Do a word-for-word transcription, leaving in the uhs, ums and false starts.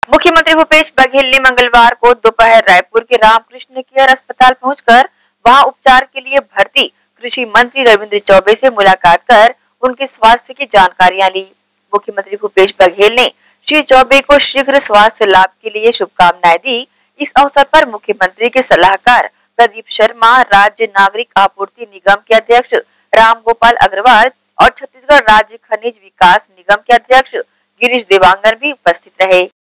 मुख्यमंत्री भूपेश बघेल ने मंगलवार को दोपहर रायपुर के रामकृष्ण केयर अस्पताल पहुंचकर वहां उपचार के लिए भर्ती कृषि मंत्री रविंद्र चौबे से मुलाकात कर उनके स्वास्थ्य की जानकारियां ली। मुख्यमंत्री भूपेश बघेल ने श्री चौबे को शीघ्र स्वास्थ्य लाभ के लिए शुभकामनाएं दी। इस अवसर पर मुख्यमंत्री के सलाहकार प्रदीप शर्मा, राज्य नागरिक आपूर्ति निगम के अध्यक्ष राम गोपाल अग्रवाल और छत्तीसगढ़ राज्य खनिज विकास निगम के अध्यक्ष गिरीश देवांगन भी उपस्थित रहे।